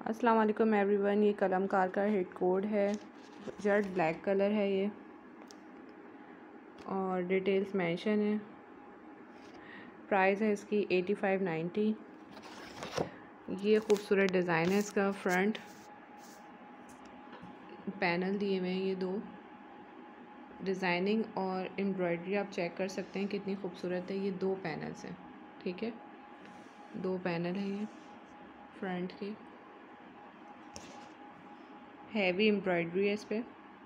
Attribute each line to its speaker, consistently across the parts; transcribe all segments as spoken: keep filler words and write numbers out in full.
Speaker 1: अस्सलाम वालेकुम एवरीवन। ये कलमकार का हेड कोड है, जेड ब्लैक कलर है ये, और डिटेल्स मेंशन है। प्राइस है इसकी एटी फाइव नाइन्टी। ये खूबसूरत डिज़ाइन है इसका। फ्रंट पैनल दिए हुए हैं, ये दो डिज़ाइनिंग और एम्ब्रॉयडरी आप चेक कर सकते हैं कितनी खूबसूरत है। ये दो पैनल्स हैं, ठीक है, दो पैनल हैं ये फ्रंट के। हैवी एम्ब्रॉयडरी है इस पर।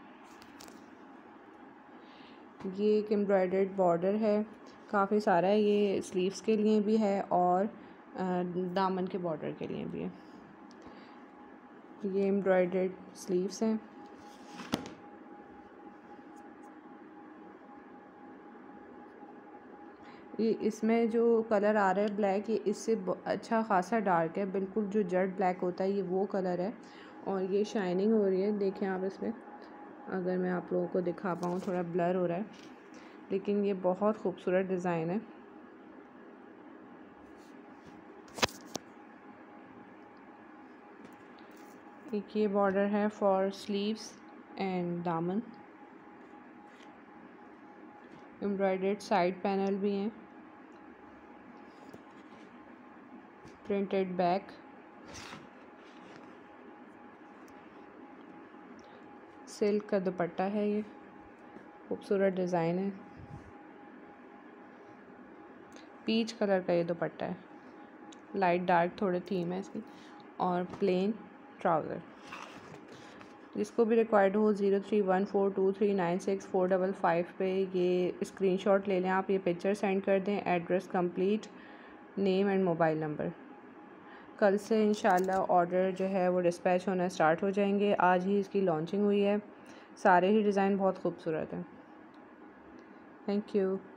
Speaker 1: ये एक एम्ब्रॉयडर्ड बॉर्डर है, काफ़ी सारा है। ये स्लीव्स के लिए भी है और दामन के बॉर्डर के लिए भी है। ये एम्ब्रॉयडर्ड स्लीव्स हैं। ये इसमें जो कलर आ रहा है ब्लैक, ये इससे अच्छा खासा डार्क है, बिल्कुल जो जेड ब्लैक होता है ये वो कलर है। और ये शाइनिंग हो रही है, देखें आप इसमें, अगर मैं आप लोगों को दिखा पाऊँ, थोड़ा ब्लर हो रहा है, लेकिन ये बहुत खूबसूरत डिज़ाइन है। एक ये बॉर्डर है फॉर स्लीव्स एंड दामन। एम्ब्रॉयडर्ड साइड पैनल भी हैं, प्रिंटेड बैक, सिल्क का दुपट्टा है। ये खूबसूरत डिज़ाइन है, पीच कलर का ये दुपट्टा है, लाइट डार्क थोड़े थीम है इसकी, और प्लेन ट्राउज़र। जिसको भी रिक्वायर्ड हो zero three one four two three nine six four double five पे ये स्क्रीनशॉट ले लें आप, ये पिक्चर सेंड कर दें, address complete, name and mobile number. कल से इंशाल्लाह ऑर्डर जो है वो डिस्पैच होना स्टार्ट हो जाएंगे। आज ही इसकी लॉन्चिंग हुई है। सारे ही डिज़ाइन बहुत खूबसूरत हैं। Thank you.